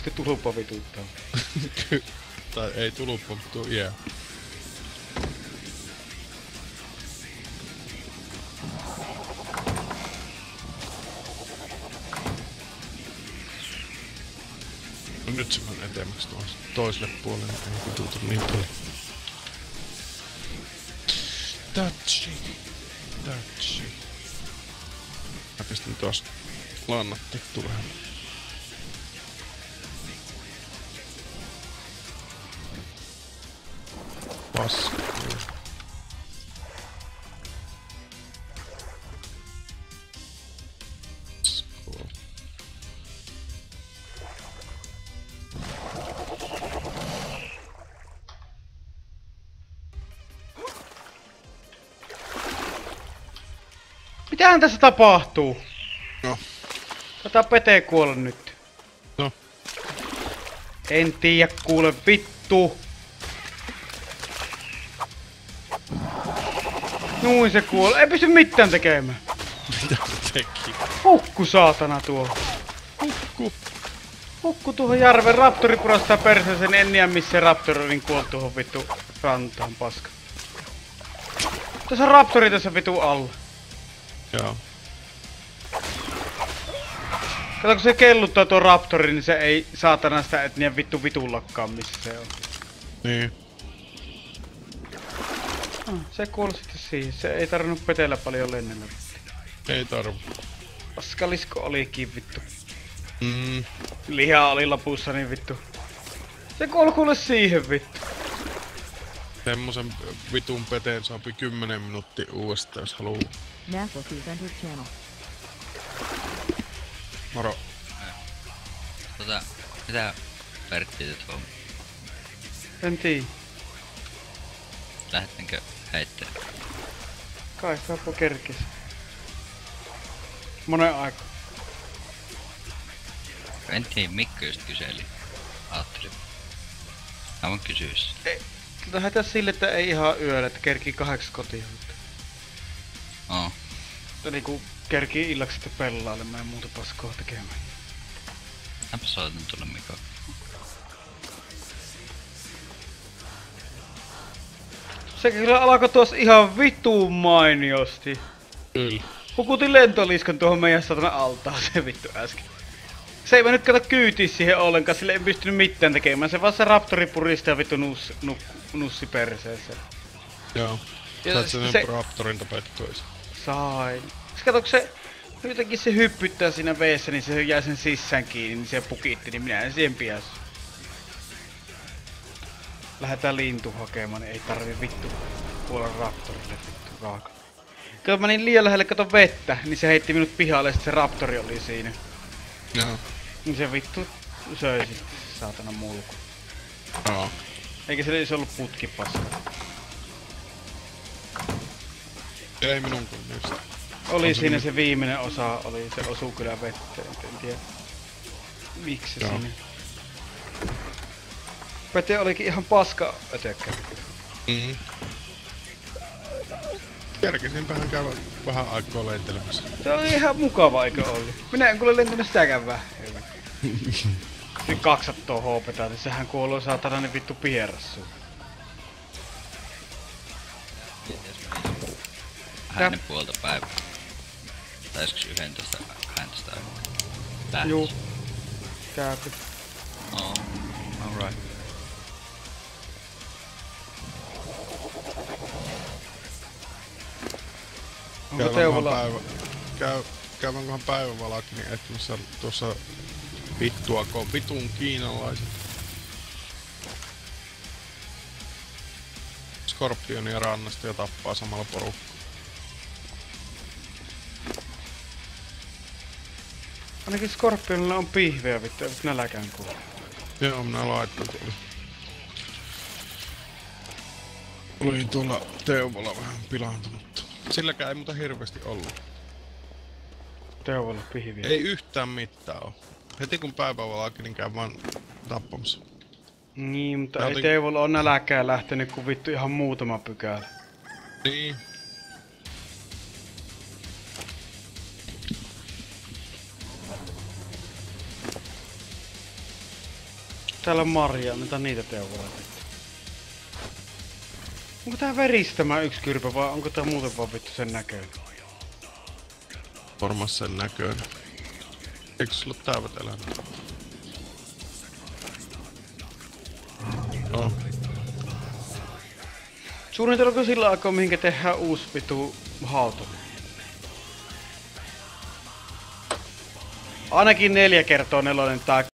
sitten tuluppa vituttaa. Tai ei tuluppa, mutta yeah. No nyt se menen etemmäksi toiselle puolelle, ei vituta niin paljon. Touchy. Mä pistän tuossa lannattettu vähän. Paska. Mitähän tässä tapahtuu? No. Tätä Pete kuolla nyt. No. En tiedä, kuule vittu. Nuin se kuolee. Ei pysty mitään tekemään. Mitä se teki? Hukku saatana tuo. Hukku tuohon järven. Raptori purastaa perseeseen. En tiedä missä Raptori on niin kuollut tuohon vittu rantaan paska. Tässä on Raptori tässä vitu alla. Joo. Kato kun se kelluttaa tuo Raptori, niin se ei saatana sitä et niin vitullakaan missä se on. Niin. Se kuoli sitten siihen. Se ei tarvinnut Petellä paljon lennellä. Ei tarvi. Paskalisko olikin vittu. Mm. Liha oli lopussa niin vittu. Se kuoli kuule siihen vittu. Semmosen vitun peteen saapi 10 minuuttia uudestaan jos haluu. Moro. Mitä Pertti nyt on? En tiedä. Lähdetäänkö heittää? Kai saapa kerkis. Monen aika. En tiedä, Mikko just kyseli. Ajattelin. Mä voin kysyä sen. Ei. Lähdetään sille, että ei ihan yöllä, että kerkii 8 kotiin. Oo. Niinku kerkii illaksi sitten pelailemaan ja muuta paskoa tekemään. Mäpä soitan tulle Mikko. Se kyllä alkoi tuossa ihan vittuun mainiosti. Kyllä. Hukutin lentoliskan tuohon meidän satana altaaseen vittu äsken. Se ei mennyt kato kyytiä siihen ollenkaan, sille ei pystynyt mitään tekemään. Se vaan se Raptori puristi ja vittu nussi perseeseen. Joo. Ja Sait se- sen Raptorin tapettuisi. Sain. Se kato, kun se jotenkin se hyppyttää siinä veessä, niin se jää sen sisään kiinni, niin se pukitti, niin minä en siihen piäs. Lähdetään lintu hakemaan, niin ei tarvi vittu kuolla Raptorille vittu raaka. Kato, mä niin liian lähelle kato vettä, niin se heitti minut pihalle, sit se Raptori oli siinä. Joo. Niin se vittu söi sitten se saatana mulku. Joo. Eikä se olisi ollut putkipaska. Ei minun kunniasta. Oli On se siinä nyt- se viimeinen osa, oli se osuu kyllä vetteen, en tiedä. Miksi se Joo. sinne? Pete olikin ihan paska ötökkä. Mhm. Kerkesinpähän käydä vähän aikaa lentelemässä. Se oli ihan mukava eikö oli. Minä en kuule lentänyt sitäkään vähän. Nyt 200 HPtä, niin sehän kuoluu saatanainen vittu pierassu. Hänen puolta päivää. Tai joskus 11, 12 aikaa. Juu. Käypä. Oo. Alright. Onko Teuvolla? Käydäänköhän päivänvalakin niin etsimässä tuossa vittuako vitun kiinalaiset. Skorpionia rannasta ja tappaa samalla porukkaa. Ainakin Skorpionilla on pihveä vittu, ei nälkään kuule. Joo, minä laittan tuolla. Oli tuolla Teuvolla vähän pilaantunutta. Silläkään ei muuta hirveästi ollut. Teuvolla pihviä. Ei yhtään mitään oo. Heti kun päivänvalakin, niin käy vaan tappamassa. Niin, mutta Mä ei otin- Teuvolla on nälkää lähtenyt kuin vittu ihan muutama pykälä. Niin. täällä marjaa? Mitä niitä teuvoleita? Onko tää veristämä yksi kyrpä vai onko tää muuten vaan vittu sen näköinen? Varmaan sen näköinen. Eikö sulla täyvät elämät? No. Suunnitelko sillä aikaa mihinkä tehdään uusi vitu hauto? Ainakin 4x4 tää